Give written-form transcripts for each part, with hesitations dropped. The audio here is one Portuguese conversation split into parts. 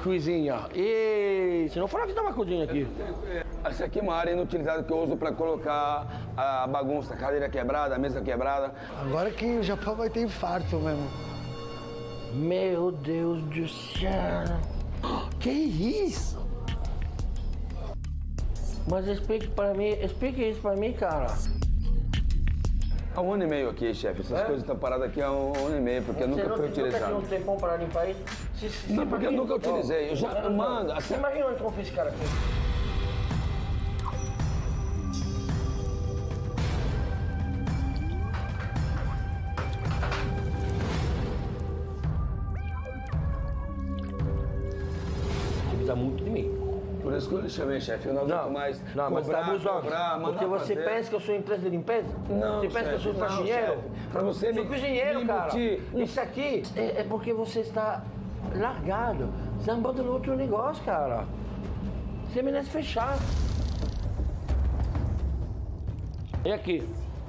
cozinha. E você não falou que tem uma cozinha aqui. Essa aqui é uma área inutilizada que eu uso para colocar a bagunça, a cadeira quebrada, a mesa quebrada. Agora que o Japão vai ter infarto mesmo. Meu Deus do céu. Que isso? Mas explique isso para mim, cara. Há 1 ano e meio aqui, chefe. Essas coisas estão paradas aqui há 1 ano e meio, porque nunca foi utilizado. Você nunca tinha um tempão para limpar isso? Não, porque eu nunca utilizei. Eu já mando. Você imagina onde eu fiz esse cara aqui? Você precisa muito de mim. Por isso que eu lhe chamei, chefe. Eu não aguento mais não, mas tá abusando. Cobrar, porque você fazer. pensa que eu sou empresa de limpeza? Não, você pensa que eu sou faxineiro? Para você eu sou cozinheiro, cara. Embutir. Isso aqui é porque você está largado. Você está abandonando outro negócio, cara. Você merece fechar. E aqui?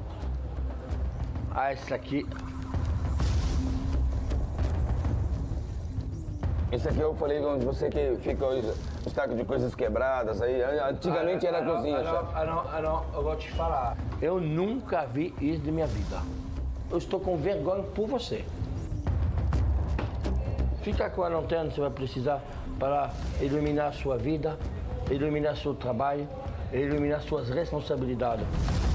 Ah, esse aqui. Esse aqui eu falei com você que fica os tacos de coisas quebradas aí. Antigamente era a cozinha, chefe. Não, eu vou te falar. Eu nunca vi isso de minha vida. Eu estou com vergonha por você. Fica com a lanterna que você vai precisar para iluminar a sua vida, iluminar seu trabalho, iluminar suas responsabilidades.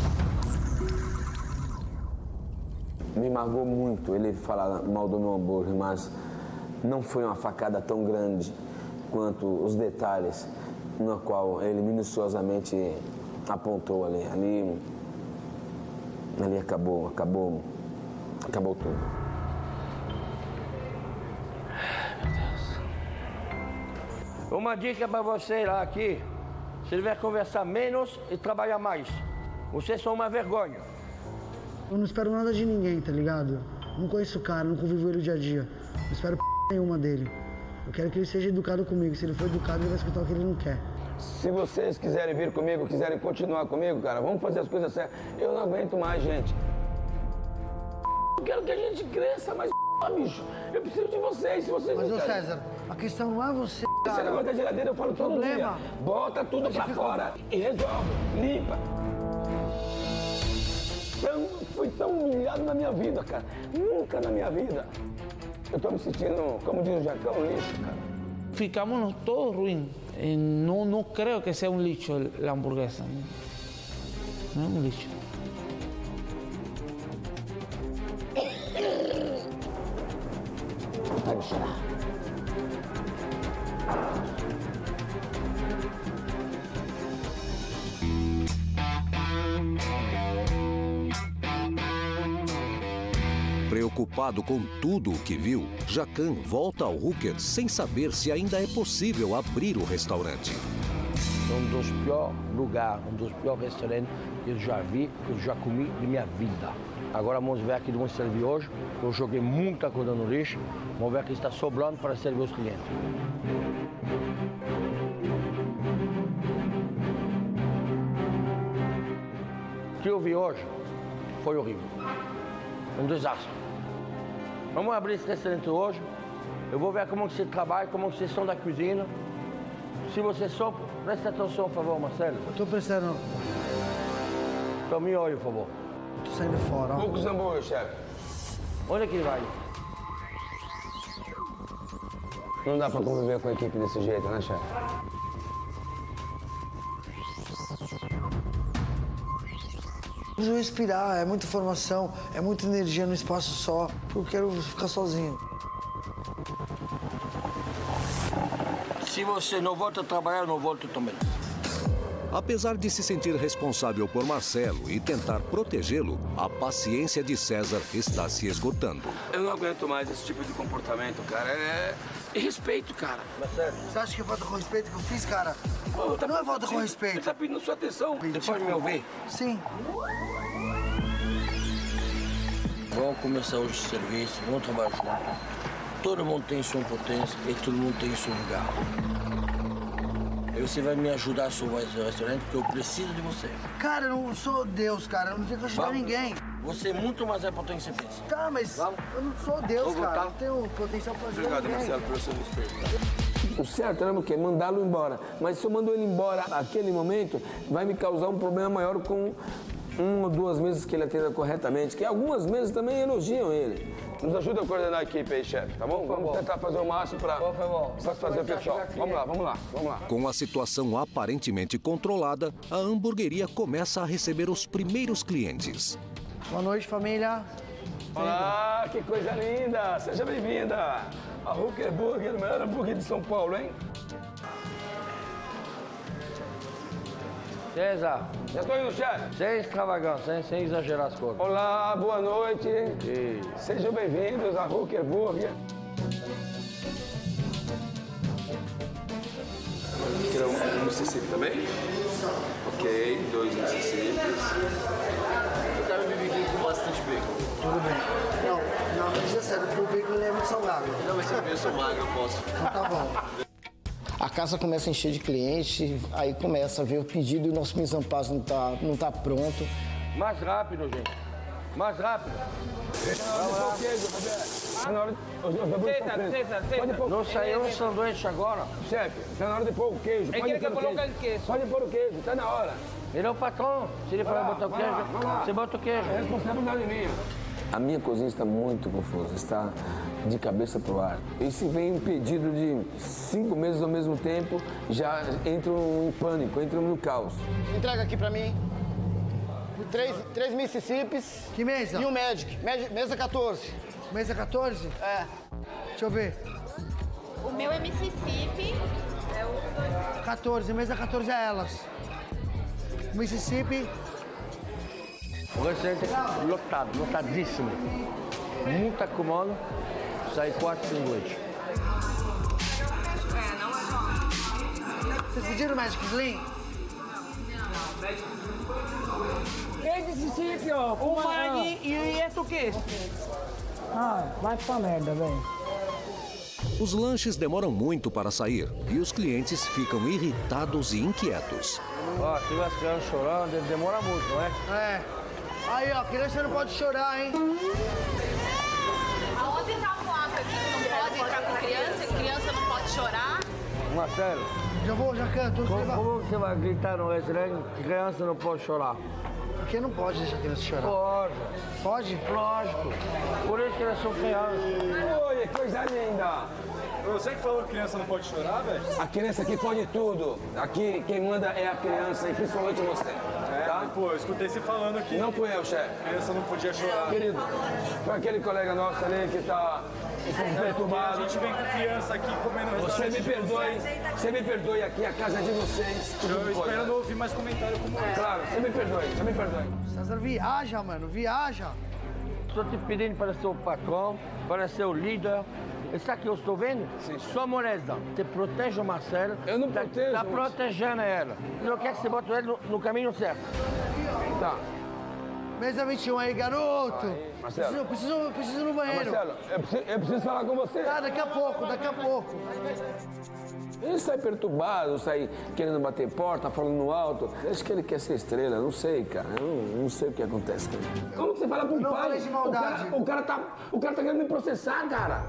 Me magoou muito ele falar mal do meu hambúrguer, mas não foi uma facada tão grande quanto os detalhes no qual ele minuciosamente apontou ali. Ali acabou tudo. Uma dica para você lá aqui, você deve conversar menos e trabalhar mais. Vocês são uma vergonha. Eu não espero nada de ninguém, tá ligado? Não conheço o cara, não convivo ele dia a dia. Não espero nenhuma dele. Eu quero que ele seja educado comigo. Se ele for educado, ele vai escutar o que ele não quer. Se vocês quiserem vir comigo, quiserem continuar comigo, cara, vamos fazer as coisas certas. Eu não aguento mais, gente. Eu quero que a gente cresça, mas bicho, eu preciso de vocês, se vocês Mas, não ô querem. César, a questão não é você, Esse cara. negócio da geladeira eu falo todo dia. Bota tudo pra fora e resolve, limpa. Eu fui tão humilhado na minha vida, cara. Nunca na minha vida. Eu tô me sentindo, como diz o Jacão, um lixo, cara. Ficámonos todos ruins. No creo que sea un lixo la hamburguesa. No es un lixo. Pode chorar. Preocupado com tudo o que viu, Jacan volta ao Hooker sem saber se ainda é possível abrir o restaurante. Um dos piores lugares, um dos piores restaurantes que eu já vi, que eu já comi de minha vida. Agora vamos ver aqui, vamos servir hoje. Eu joguei muita coisa no lixo. Vamos ver o que está sobrando para servir os clientes. O que eu vi hoje foi horrível. Um desastre. Vamos abrir esse restaurante hoje. Eu vou ver como que você trabalha, como que vocês são da cozinha. Se vocês são, preste atenção, por favor, Marcelo. Eu tô prestando. Então me olhe, por favor. Tô saindo fora, ó. Poucos hambúrguer, chefe. Onde é que ele vai? Não dá pra conviver com a equipe desse jeito, né, chefe? Preciso respirar, é muita informação, é muita energia num espaço só. Eu quero ficar sozinho. Se você não volta a trabalhar, eu não volto também. Apesar de se sentir responsável por Marcelo e tentar protegê-lo, a paciência de César está se esgotando. Eu não aguento mais esse tipo de comportamento, cara. É respeito, cara. Marcelo, Você acha que é falta com respeito que eu fiz, cara? Pô, Não é falta com Ele respeito. tá pedindo sua atenção. você pode me ouvir? Sim. Vamos começar hoje o serviço, vamos trabalhar junto. Todo mundo tem sua importância e todo mundo tem seu lugar. E você vai me ajudar a salvar esse restaurante porque eu preciso de você. Cara, eu não sou Deus, cara. Eu não tenho que ajudar ninguém. Você é muito mais importante que você pensa. Tá, mas Vamos. eu não sou Deus, Vou cara. voltar. Eu não tenho potencial pra ajudar Obrigado, ninguém. Marcelo, pelo seu respeito. O certo era o quê? Mandá-lo embora. Mas se eu mando ele embora naquele momento, vai me causar um problema maior com 1 ou 2 mesas que ele atenda corretamente, que algumas mesas também elogiam ele. Nos ajuda a coordenar a equipe aí, chefe, tá bom? Vamos tentar fazer o máximo para satisfazer o pessoal. Vamos lá. Com a situação aparentemente controlada, a hamburgueria começa a receber os primeiros clientes. Boa noite, família. Olá, que coisa linda! Seja bem-vinda! A Hooker Burger, o melhor hambúrguer de São Paulo, hein? César, Já estou indo, chefe. sem extravagância, sem exagerar as coisas. Olá, boa noite. Sejam bem-vindos à Hooker Burger. Quer um Mississippi também? Ok, 2 Mississippis. Eu quero um BBQ com bastante bacon. Tudo bem. Não precisa ser, porque o bacon ele é muito salgado. Não, mas eu sou magro, eu posso. Então tá bom. A casa começa a encher de clientes, aí começa a ver o pedido e o nosso mise en place não tá pronto. Mais rápido, gente. Mais rápido. Não saiu um sanduíche agora? Chefe, está na hora de pôr o queijo. Pode pôr o queijo. Pode pôr o queijo, está na hora. Ele é o patrão. Se ele falar botar o queijo, você bota o queijo. É responsabilidade minha. A minha cozinha está muito confusa, está de cabeça para o ar. E se vem um pedido de 5 mesas ao mesmo tempo, já entram em pânico, entram no caos. Entrega aqui pra mim. 3 Mississippis. Que mesa? E um Magic. Mesa 14. Mesa 14? É. Deixa eu ver. O meu é Mississippi. 14, mesa 14 é elas. Mississippi. O restaurante é lotado, lotadíssimo. Muito acumulado, sai 4 sanduíches. Vocês pediram Magic Slim? Mississippi, ó. O Mag e esse o quê? Ah, vai pra merda, velho. Os lanches demoram muito para sair e os clientes ficam irritados e inquietos. Ó, se tiver as crianças chorando, demora muito, não é? É. Aí, ó, criança não pode chorar, hein? Aonde tá a placa aqui que não pode entrar com criança? Criança não pode chorar? Marcelo, Já vou, já canto. como você vai gritar no restaurante que criança não pode chorar? Porque não pode deixar a criança chorar. Pode, Pode? lógico. Por isso que elas são crianças. Oi, coisa linda! Você que falou que criança não pode chorar, velho? A criança aqui pode tudo. Aqui quem manda é a criança e principalmente você. Tá? Pô, eu escutei você falando aqui. Não fui eu, chefe. Criança não podia chorar. Querido, foi aquele colega nosso ali que tá um pouco A perturbado. gente vem com criança aqui comendo no Você restaurante. me perdoe aqui, a casa é de vocês. Eu espero não ouvir mais comentário como esse. Claro, você me perdoe. César, viaja, mano, viaja. Estou te pedindo para ser o patrão, para ser o líder. Isso aqui eu estou vendo? Sim. Só molesta. Você protege o Marcelo. Eu não protejo, Está mas- protegendo ela. Não quer que você bote ele no caminho certo. Tá. Mesa 21 aí, garoto. Marcelo. Preciso ir no banheiro. Marcelo, eu preciso falar com você. Tá, daqui a pouco. Ele sai perturbado, sai querendo bater porta, falando alto. Acho que ele quer ser estrela, não sei, cara. Eu não sei o que acontece com ele. Como você fala com o Não pai? falei de maldade. O cara tá querendo me processar, cara.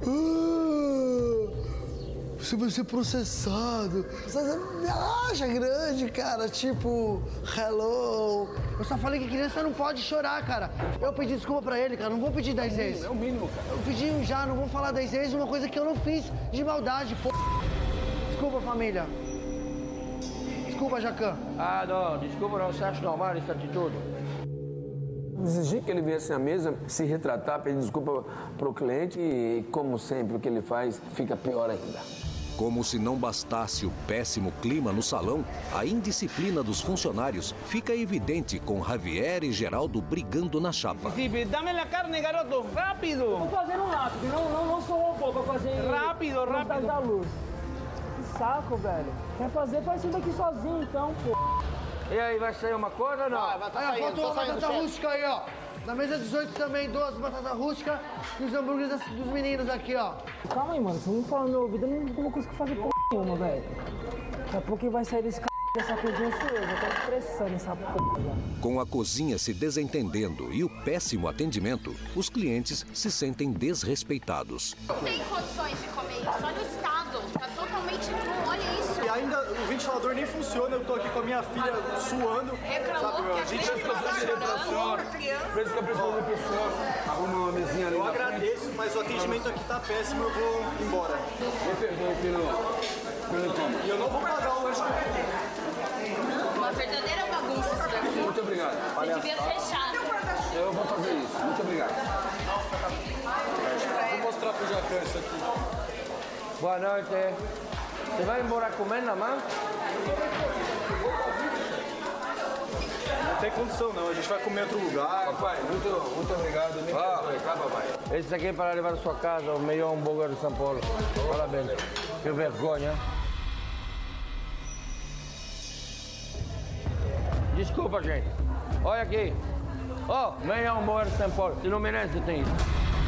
Você vai ser processado. César, viaja grande, cara. Tipo, hello. Eu só falei que criança não pode chorar, cara. Eu pedi desculpa pra ele, cara. Não vou pedir 10 vezes. É o mínimo, cara. Eu pedi já, não vou falar 10 vezes uma coisa que eu não fiz de maldade, pô. Desculpa, família. Desculpa, Jacan. Ah, não, desculpa, não. Você acha normal essa atitude? Exigir que ele viesse à mesa, se retratar, pedir desculpa pro cliente e, como sempre, o que ele faz fica pior ainda. Como se não bastasse o péssimo clima no salão, a indisciplina dos funcionários fica evidente com Javier e Geraldo brigando na chapa. Dame la carne, garoto, rápido. Tô fazendo rápido, não sou robô pra fazer... Rápido, velocidade rápido. da luz. Que saco, velho. Quer fazer, faz isso daqui sozinho, então, pô. E aí, vai sair uma coisa ou não? Vai Aí, ó, saindo, faltou tá uma saindo, batata chefe. rústica aí, ó. Na mesa 18 também, 2 batatas rústicas e os hambúrgueres dos meninos aqui, ó. Calma aí, mano. Se não falar no meu ouvido, eu não consigo fazer porra nenhuma, velho. Daqui a pouco vai sair desse dessa cozinha sou eu. Já tô estressando essa porra. Com a cozinha se desentendendo e o péssimo atendimento, os clientes se sentem desrespeitados. Não tem condições de comer isso. Olha o estado. Tá totalmente ventilador nem funciona, eu tô aqui com a minha filha suando. Sabe, meu? A gente vai fazer pra senhora. Por isso que eu preciso pro senhor. Arruma uma mesinha ali. Eu agradeço, mas o atendimento aqui tá péssimo, eu vou embora. Me perdoe pelo incômodo. E eu não vou pagar o lanche. Uma verdadeira bagunça isso daqui. Muito obrigado. Você devia fechar. Eu vou fazer isso. Muito obrigado. Vou mostrar pro Jacan isso aqui. Boa noite. Você vai embora comendo, mãe? Não tem condição não, a gente vai comer em outro lugar. Papai, muito obrigado. Me perdoe, tá, papai? Esse aqui é para levar à sua casa, o melhor hambúrguer de São Paulo. Parabéns. Que vergonha. Desculpa, gente. Olha aqui. Ó, melhor hambúrguer de São Paulo. Se não merece, tem isso.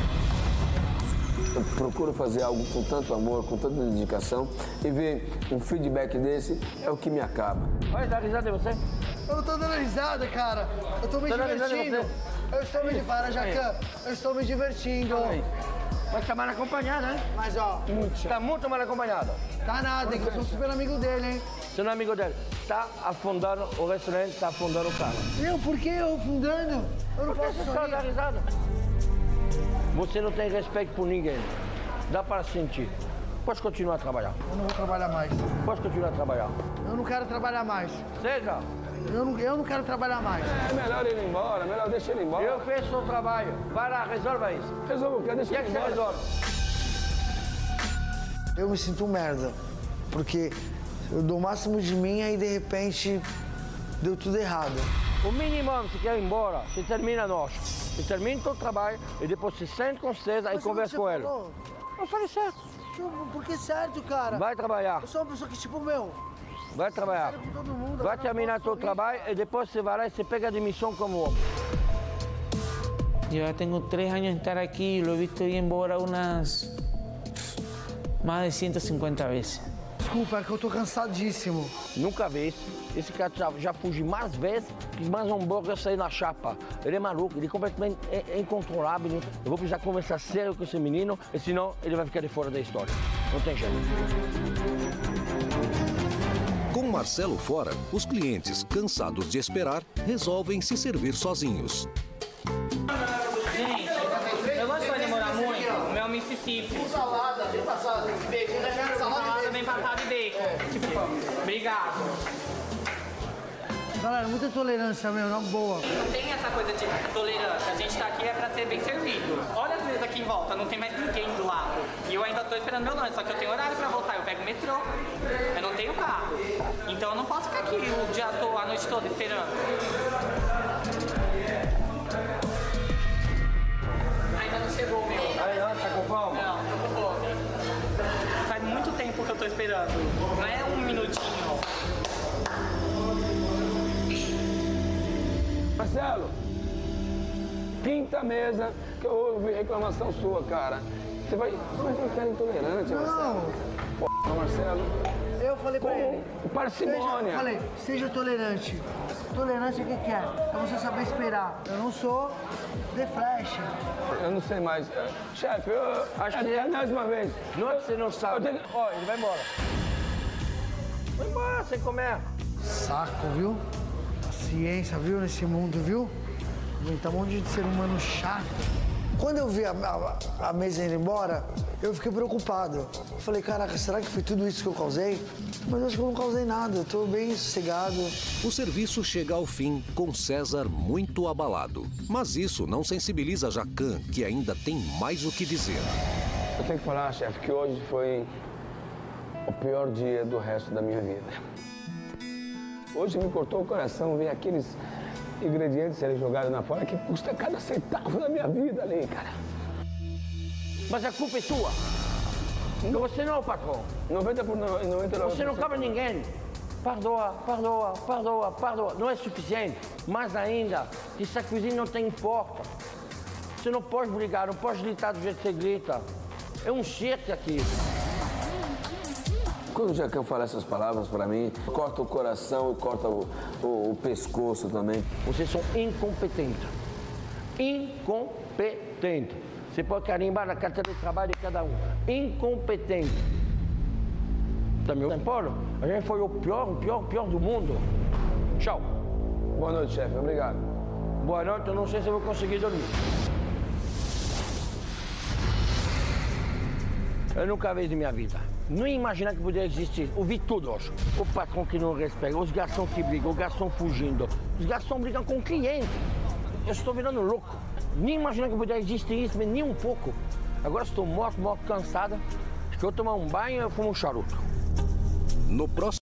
Eu procuro fazer algo com tanto amor, com tanta dedicação, e ver um feedback desse é o que me acaba. Olha, dá risada em você? Eu não tô dando risada, cara. Eu tô me divertindo. Eu estou me divertindo, Jacan. Eu estou me divertindo. Mas tá mal acompanhado, né? Mas, ó, Tá muito mal acompanhado. tá nada, hein? Eu sou super amigo dele, hein? Você não é amigo dele. Tá afundando o restaurante, tá afundando o carro. Meu, por que eu fundando? Eu não posso Você só dá sorrir. risada. Você não tem respeito por ninguém. Dá para sentir. Pode continuar a trabalhar. Eu não vou trabalhar mais. Pode continuar a trabalhar. Eu não quero trabalhar mais. Seja, Eu não quero trabalhar mais. É melhor ele ir embora, melhor deixar ele embora. eu fiz o trabalho. Vai lá, resolva isso. Resolve o quê? Deixa O que é ele que você embora. resolve? Eu me sinto um merda. Porque eu dou o máximo de mim e de repente deu tudo errado. O mínimo, você quer ir embora, você termina nós. Você termina o seu trabalho e depois você sente com César e Mas conversa você com ele. falou? Eu falei certo. Por que certo, cara? Vai trabalhar. Eu sou uma pessoa que, tipo, meu, Vai trabalhar. com todo mundo. Vai eu não terminar posso seu sorrir. trabalho e depois você vai lá e você pega a demissão como homem. Yo ya tengo 3 años de estar aquí y lo he visto ir embora unas más de 150 veces. Desculpa, é que eu tô cansadíssimo. Nunca vi isso. Esse cara já fugiu mais vezes que mais hambúrguer sair na chapa. Ele é maluco, ele é completamente incontrolável. Eu vou precisar conversar sério com esse menino, e senão ele vai ficar de fora da história. Não tem jeito. Com Marcelo fora, os clientes, cansados de esperar, resolvem se servir sozinhos. Gente, eu não vai demorar muito. O meu é Mississippi. Salada, bem passada. Bacon, Salada bem passada e bacon. Obrigado. Galera, muita tolerância, meu, na boa. Não tem essa coisa de tolerância. A gente tá aqui é pra ser bem servido. Olha as mesas aqui em volta, não tem mais ninguém do lado. E eu ainda tô esperando meu lanche, só que eu tenho horário pra voltar. Eu pego o metrô, eu não tenho carro. Então eu não posso ficar aqui o dia todo, a noite toda esperando. Ainda não chegou o meu. Aí, ó, tá com fome? Não, tô com fome. Faz muito tempo que eu tô esperando. Não é um minutinho. Marcelo, quinta mesa que eu ouvi reclamação sua, cara. Você vai ficar intolerante, Marcelo. Pô, Marcelo. Eu falei pra ele. Parcimônia. Eu falei, seja tolerante. Tolerância o que que é? É você saber esperar. Eu não sou The Flash. Eu não sei mais. Chefe, eu Acho que mais uma vez. Não é que você não sabe. Eu tenho- Ó, ele vai embora. Vai embora sem comer. Saco, viu? Ciência, viu? Nesse mundo, viu? Tá um monte de ser humano chato. Quando eu vi a mesa indo embora, eu fiquei preocupado. Eu falei, caraca, será que foi tudo isso que eu causei? Mas eu acho que eu não causei nada, eu tô bem sossegado. O serviço chega ao fim, com César muito abalado. Mas isso não sensibiliza Jacan, que ainda tem mais o que dizer. Eu tenho que falar, chefe, que hoje foi o pior dia do resto da minha vida. Hoje me cortou o coração ver aqueles ingredientes serem jogados na fora que custa cada centavo da minha vida ali, cara. Mas a culpa é sua. Você não é o patrão. 99%. Você não cabe a ninguém. Perdoa, perdoa, perdoa, perdoa. Não é suficiente. Mais ainda, que essa cozinha não tem porta. Você não pode brigar, não pode gritar do jeito que você grita. É um chefe aqui. Quando o Jacan fala essas palavras pra mim, corta o coração e corta o pescoço também. Vocês são incompetentes. Incompetentes. Você pode carimbar na carteira de trabalho de cada um. Incompetente. Também São Paulo, a gente foi o pior do mundo. Tchau. Boa noite, chefe. Obrigado. Boa noite, eu não sei se eu vou conseguir dormir. Eu nunca vi na minha vida. Não imaginar que poderia existir. Eu vi tudo hoje. O patrão que não respeita, os garçons que brigam, os garçons fugindo. Os garçons brigam com o cliente. Eu estou virando louco. Nem imaginar que poderia existir isso, nem um pouco. Agora estou morto, cansada. Acho que eu vou tomar um banho e eu fumo um charuto. No próximo